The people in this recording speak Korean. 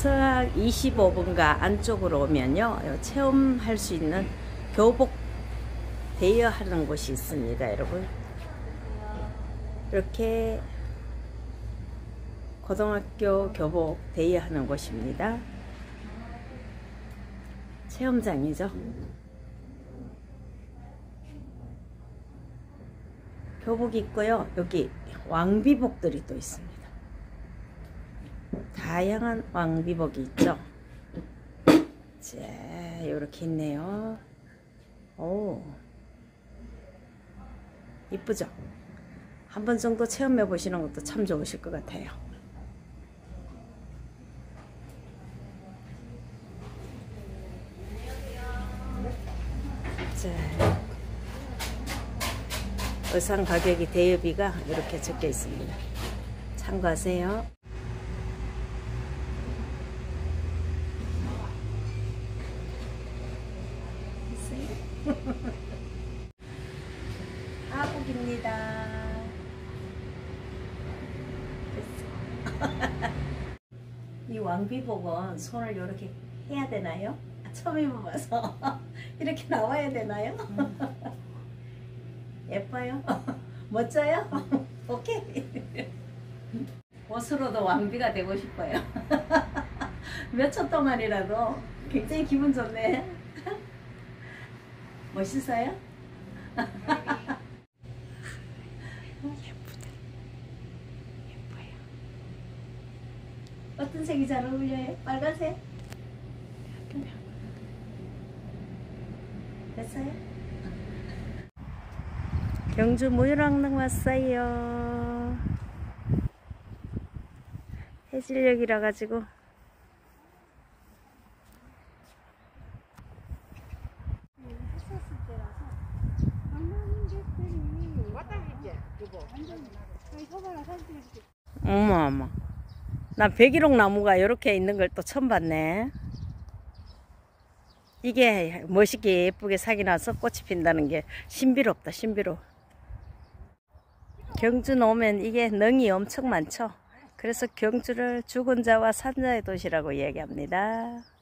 서학 25분가 안쪽으로 오면요, 체험할 수 있는 교복 대여하는 곳이 있습니다. 여러분, 이렇게 고등학교 교복 대여하는 곳입니다. 체험장이죠. 교복이 있고요, 여기 왕비복들이 또 있습니다. 다양한 왕비복이 있죠. 자, 이렇게 있네요. 오, 이쁘죠? 한 번 정도 체험해 보시는 것도 참 좋으실 것 같아요. 자, 의상 가격이 대여비가 이렇게 적혀 있습니다. 참고하세요. 하복입니다. 이 왕비복은 손을 이렇게 해야 되나요? 처음 입어봐서 이렇게 나와야 되나요? 예뻐요? 멋져요? 오케이. 옷으로도 왕비가 되고 싶어요. 몇 초 동안이라도 굉장히 기분 좋네. 멋있어요? 예쁘다. 예뻐요. 어떤 색이 잘 어울려요? 빨간색? 됐어요? 경주 무유랑릉 왔어요. 해질녘이라 가지고 어머, 난 백일홍 나무가 이렇게 있는 걸 또 처음 봤네. 이게 멋있게 예쁘게 색이 나서 꽃이 핀다는 게 신비롭다, 신비로워. 경주 오면 이게 능이 엄청 많죠. 그래서 경주를 죽은 자와 산자의 도시라고 얘기합니다.